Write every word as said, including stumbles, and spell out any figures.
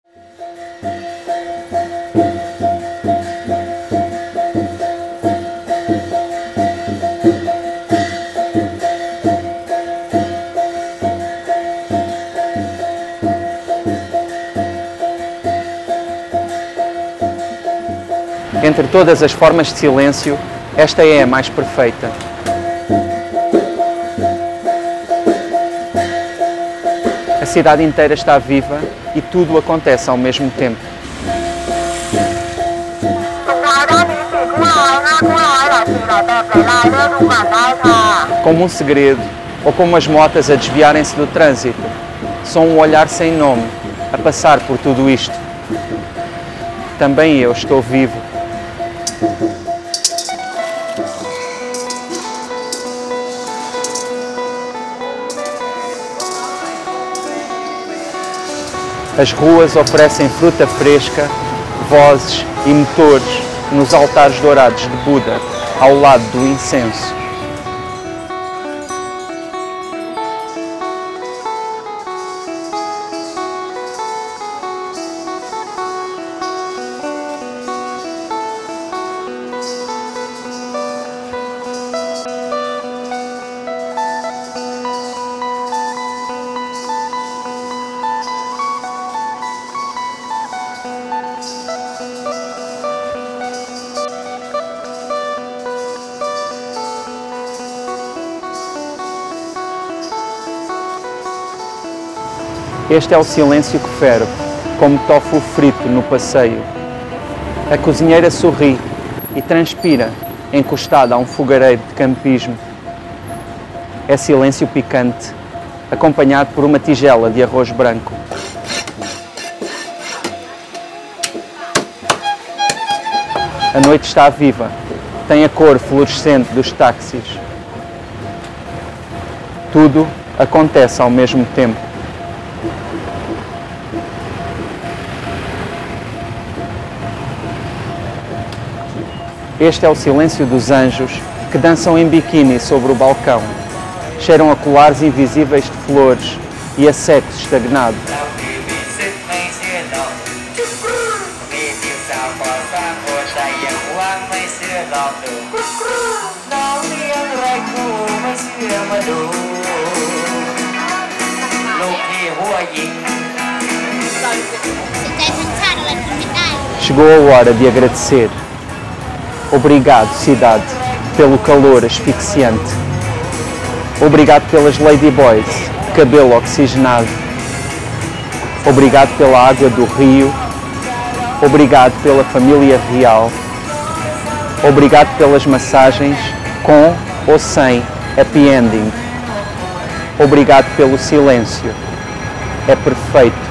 Entre todas as formas de silêncio, esta é a mais perfeita. A cidade inteira está viva e tudo acontece ao mesmo tempo. Como um segredo, ou como as motas a desviarem-se do trânsito, são um olhar sem nome, a passar por tudo isto. Também eu estou vivo. As ruas oferecem fruta fresca, vozes e motores nos altares dourados de Buda, ao lado do incenso. Este é o silêncio que ferve, como tofu frito no passeio. A cozinheira sorri e transpira, encostada a um fogareiro de campismo. É silêncio picante, acompanhado por uma tigela de arroz branco. A noite está viva, tem a cor fluorescente dos táxis. Tudo acontece ao mesmo tempo. Este é o silêncio dos anjos que dançam em biquíni sobre o balcão. Cheiram a colares invisíveis de flores e a sexo estagnado. Chegou a hora de agradecer. Obrigado, cidade, pelo calor asfixiante. Obrigado pelas ladyboys de cabelo oxigenado. Obrigado pela água do rio. Obrigado pela família real. Obrigado pelas massagens, com ou sem happy ending. Obrigado pelo silêncio. É perfeito.